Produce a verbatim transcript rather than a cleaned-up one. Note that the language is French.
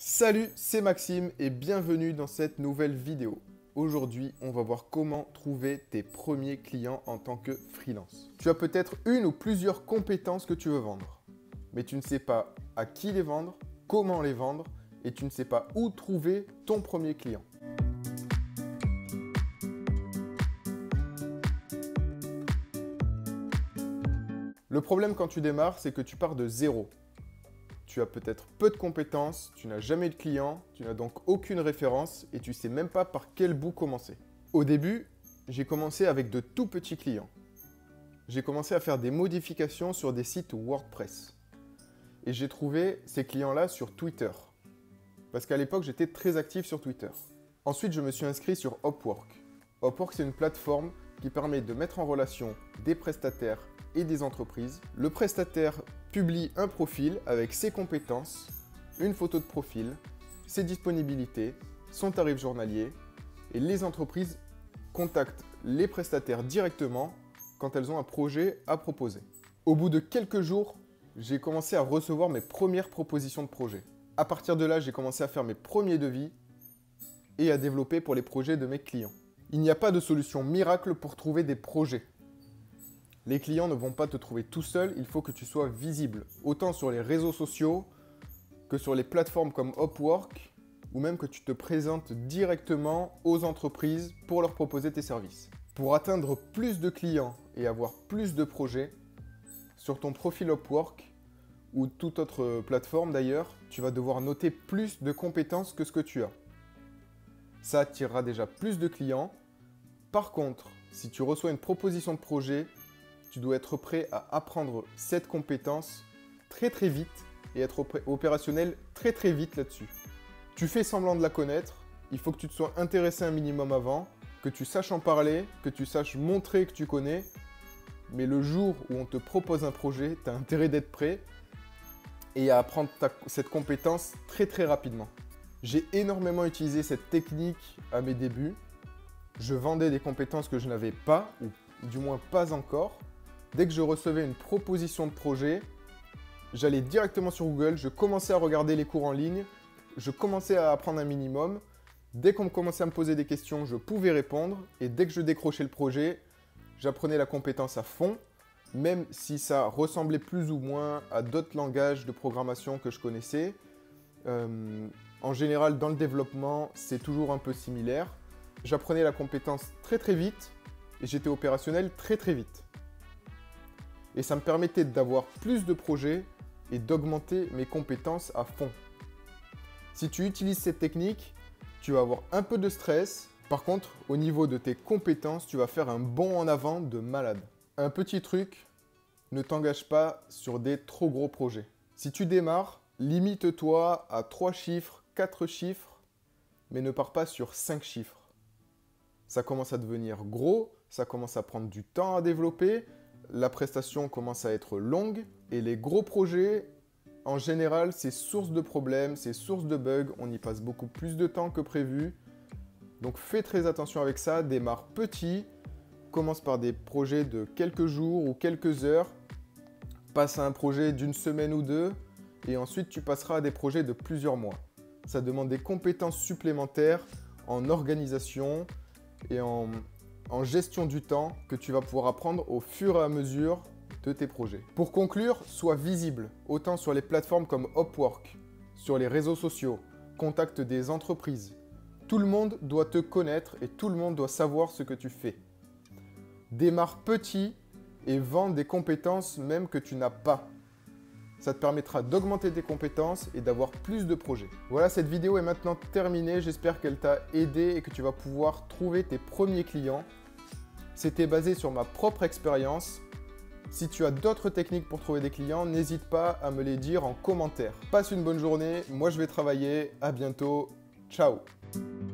Salut, c'est Maxime et bienvenue dans cette nouvelle vidéo. Aujourd'hui, on va voir comment trouver tes premiers clients en tant que freelance. Tu as peut-être une ou plusieurs compétences que tu veux vendre, mais tu ne sais pas à qui les vendre, comment les vendre et tu ne sais pas où trouver ton premier client. Le problème quand tu démarres, c'est que tu pars de zéro. Tu as peut-être peu de compétences, tu n'as jamais de clients, tu n'as donc aucune référence et tu ne sais même pas par quel bout commencer. Au début, j'ai commencé avec de tout petits clients. J'ai commencé à faire des modifications sur des sites WordPress. Et j'ai trouvé ces clients-là sur Twitter. Parce qu'à l'époque, j'étais très actif sur Twitter. Ensuite, je me suis inscrit sur Upwork. Upwork, c'est une plateforme qui permet de mettre en relation des prestataires et des entreprises. Le prestataire publie un profil avec ses compétences, une photo de profil, ses disponibilités, son tarif journalier et les entreprises contactent les prestataires directement quand elles ont un projet à proposer. Au bout de quelques jours, j'ai commencé à recevoir mes premières propositions de projet. À partir de là, j'ai commencé à faire mes premiers devis et à développer pour les projets de mes clients. Il n'y a pas de solution miracle pour trouver des projets. Les clients ne vont pas te trouver tout seul, il faut que tu sois visible, autant sur les réseaux sociaux que sur les plateformes comme Upwork, ou même que tu te présentes directement aux entreprises pour leur proposer tes services. Pour atteindre plus de clients et avoir plus de projets, sur ton profil Upwork, ou toute autre plateforme d'ailleurs, tu vas devoir noter plus de compétences que ce que tu as. Ça attirera déjà plus de clients. Par contre, si tu reçois une proposition de projet, tu dois être prêt à apprendre cette compétence très très vite et être opérationnel très très vite là-dessus. Tu fais semblant de la connaître, il faut que tu te sois intéressé un minimum avant, que tu saches en parler, que tu saches montrer que tu connais, mais le jour où on te propose un projet, tu as intérêt d'être prêt et à apprendre ta, cette compétence très très rapidement. J'ai énormément utilisé cette technique à mes débuts. Je vendais des compétences que je n'avais pas, ou du moins pas encore. Dès que je recevais une proposition de projet, j'allais directement sur Google, je commençais à regarder les cours en ligne, je commençais à apprendre un minimum. Dès qu'on commençait à me poser des questions, je pouvais répondre. Et dès que je décrochais le projet, j'apprenais la compétence à fond, même si ça ressemblait plus ou moins à d'autres langages de programmation que je connaissais. Euh, en général, dans le développement, c'est toujours un peu similaire. J'apprenais la compétence très très vite et j'étais opérationnel très très vite. Et ça me permettait d'avoir plus de projets et d'augmenter mes compétences à fond. Si tu utilises cette technique, tu vas avoir un peu de stress. Par contre, au niveau de tes compétences, tu vas faire un bond en avant de malade. Un petit truc, ne t'engage pas sur des trop gros projets. Si tu démarres, limite-toi à trois chiffres, quatre chiffres, mais ne pars pas sur cinq chiffres. Ça commence à devenir gros, ça commence à prendre du temps à développer, la prestation commence à être longue et les gros projets, en général, c'est source de problèmes, c'est source de bugs, on y passe beaucoup plus de temps que prévu. Donc fais très attention avec ça, démarre petit, commence par des projets de quelques jours ou quelques heures, passe à un projet d'une semaine ou deux et ensuite tu passeras à des projets de plusieurs mois. Ça demande des compétences supplémentaires en organisation et en, en gestion du temps que tu vas pouvoir apprendre au fur et à mesure de tes projets. Pour conclure, sois visible, autant sur les plateformes comme Upwork, sur les réseaux sociaux, contacte des entreprises. Tout le monde doit te connaître et tout le monde doit savoir ce que tu fais. Démarre petit et vends des compétences même que tu n'as pas. Ça te permettra d'augmenter tes compétences et d'avoir plus de projets. Voilà, cette vidéo est maintenant terminée. J'espère qu'elle t'a aidé et que tu vas pouvoir trouver tes premiers clients. C'était basé sur ma propre expérience. Si tu as d'autres techniques pour trouver des clients, n'hésite pas à me les dire en commentaire. Passe une bonne journée. Moi, je vais travailler. À bientôt. Ciao.